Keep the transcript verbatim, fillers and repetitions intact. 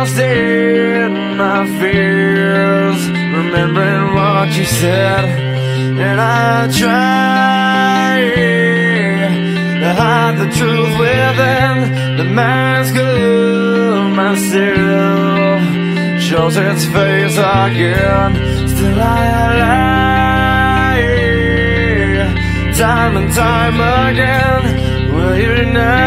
lost in my fears, remembering what you said, and I try to hide the truth within. The mask of myself shows its face again. Still I lie, time and time again. Will you now?